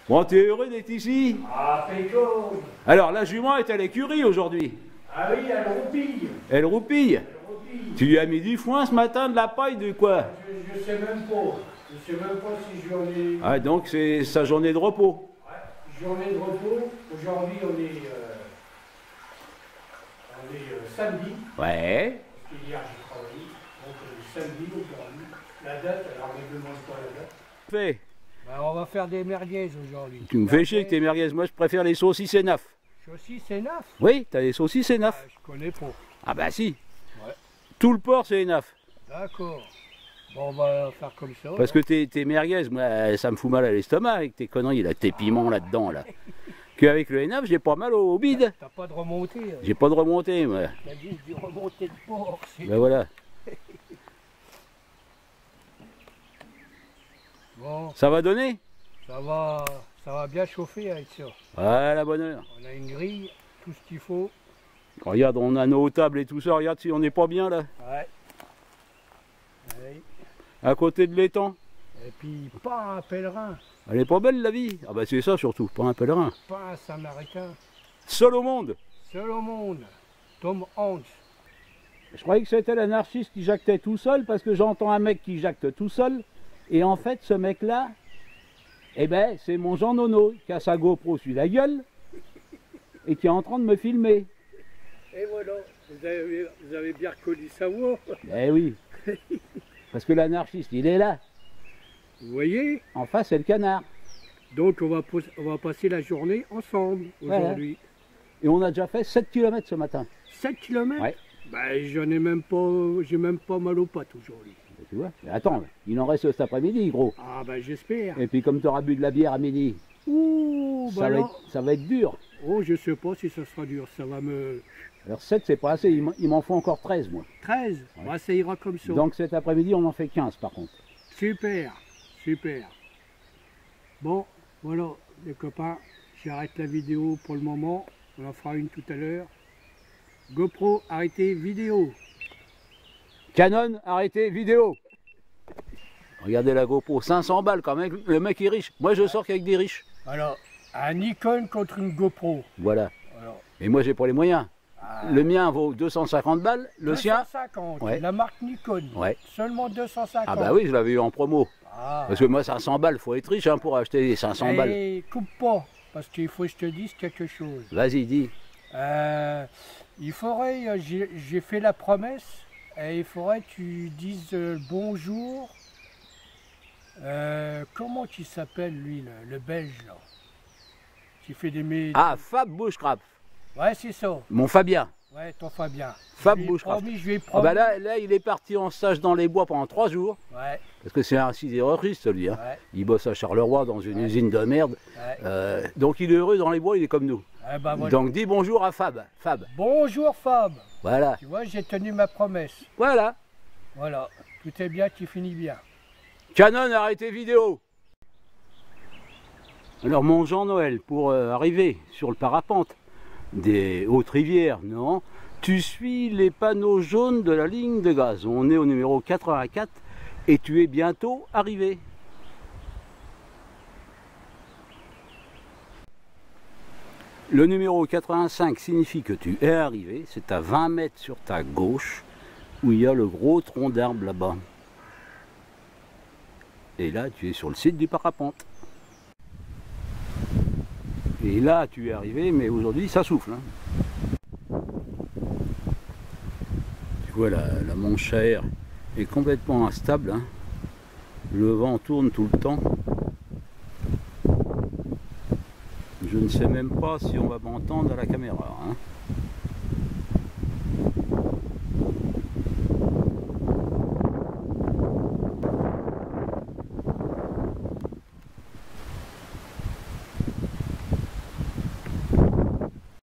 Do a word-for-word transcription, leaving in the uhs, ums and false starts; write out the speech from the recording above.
Bon, t'es heureux d'être ici? Ah, fait chaud. Alors, la jument est à l'écurie aujourd'hui. Ah oui, elle roupille. Elle roupille. Elle roupille. Tu lui as mis du foin ce matin, de la paille, de quoi? Je, je sais même pas. Je sais même pas si j'en ai... Ah, donc c'est sa journée de repos. Ouais, journée de repos. Aujourd'hui, on est... Euh, on est euh, samedi. Ouais. Parce qu'hier, j'ai travaillé. Donc, euh, samedi aujourd'hui. La date, alors ne me demande pas la date. Fais. Ben, on va faire des merguez aujourd'hui. Tu me fais chier avec tes merguez. Moi, je préfère les saucisses et neuf. Saucisses c'est neuf? Oui, t'as les saucisses et neuf. Ah, je connais pas. Ah bah si. Ouais. Tout le porc, c'est neuf. D'accord. Bon, on va faire comme ça. Parce que tes, tes merguez, moi, ça me fout mal à l'estomac avec tes conneries, là, tes piments là-dedans, là. Qu'avec le neuf, j'ai pas mal au, au bide. T'as pas de remontée. Hein. J'ai pas de remontée, moi. T'as dit du remontée de porc. Ben voilà. Bon, Ça va donner? ça va, ça va bien chauffer avec ça. Ah, la bonne heure. On a une grille, tout ce qu'il faut. Regarde, on a nos tables et tout ça. Regarde si on n'est pas bien, là. Ouais. Ouais. À côté de l'étang. Et puis, pas un pèlerin, Elle est pas belle, la vie. Ah bah c'est ça, surtout. Pas un pèlerin. pas un samaritain. Seul au monde. Seul au monde, Tom Hanks. Je croyais que c'était l'anarchiste qui jactait tout seul, parce que j'entends un mec qui jacte tout seul. Et en fait, ce mec-là, eh ben, c'est mon Jean Nono, qui a sa GoPro sur la gueule, et qui est en train de me filmer. Et voilà, vous avez, vous avez bien reconnu sa voix. Eh oui. Parce que l'anarchiste, il est là. Vous voyez? En face, c'est le canard. Donc, on va, on va passer la journée ensemble aujourd'hui. Voilà. Et on a déjà fait sept kilomètres ce matin. sept kilomètres? Ouais. Ben, j'en ai même pas, j'ai même pas mal aux pattes aujourd'hui. Tu vois? Mais attends, il en reste cet après-midi, gros. Ah ben, j'espère. Et puis comme tu auras bu de la bière à midi, Ouh, ça, bah va non. être, ça va être dur. Oh, je sais pas si ça sera dur, ça va me... Alors sept, c'est pas assez, il m'en- il m'en faut encore treize, moi. treize? Ouais. Bah, ça ira comme ça. Donc cet après-midi, on en fait quinze, par contre. Super, super. Bon, voilà, les copains, j'arrête la vidéo pour le moment. On en fera une tout à l'heure. GoPro, arrêtez vidéo. Canon, arrêtez, vidéo. Regardez la GoPro, cinq cents balles quand même, le mec est riche. Moi je sors qu'avec des riches. Alors, un Nikon contre une GoPro. Voilà. Alors, Et moi j'ai pas les moyens. ah, Le mien vaut deux cent cinquante balles, le sien. deux cent cinquante, Ouais. la marque Nikon. Ouais. Seulement deux cent cinquante. Ah bah oui, je l'avais eu en promo. Ah. Parce que moi cinq cents balles, faut être riche hein, pour acheter cinq cents balles. Et coupe pas, parce qu'il faut que je te dise quelque chose. Vas-y, dis. Euh, il faudrait, euh, j'ai j'ai fait la promesse, et il faudrait que tu dises euh, bonjour. Euh, comment tu s'appelles lui, le, le belge là? Qui fait des mé... Ah, Fab Bushcraft. Ouais, c'est ça. Mon Fabien. Ouais, ton Fabien. Fab Je lui ai Bushcraft. promis, je lui ai Ah promis. bah là, là, il est parti en stage dans les bois pendant trois jours. Ouais, Parce que c'est un sidérurgiste, lui. Hein. ouais, Il bosse à Charleroi dans une Ouais. usine de merde. ouais. Euh, donc il est heureux dans les bois, il est comme nous. Eh ben, voilà. Donc dis bonjour à Fab. Fab. Bonjour Fab. Voilà. Tu vois, j'ai tenu ma promesse. Voilà. Voilà, tout est bien qui finit bien. Canon, arrêtez vidéo. Alors mon Jean-Noël, pour euh, arriver sur le parapente des Hautes-Rivières, non, tu suis les panneaux jaunes de la ligne de gaz. On est au numéro quatre-vingt-quatre et tu es bientôt arrivé. Le numéro quatre-vingt-cinq signifie que tu es arrivé, c'est à vingt mètres sur ta gauche où il y a le gros tronc d'arbre là-bas. Et là, tu es sur le site du parapente. Et là, tu es arrivé, mais aujourd'hui, ça souffle. Hein. Tu vois, la, la manche à air est complètement instable. Hein. Le vent tourne tout le temps. Je ne sais même pas si on va m'entendre à la caméra. Hein.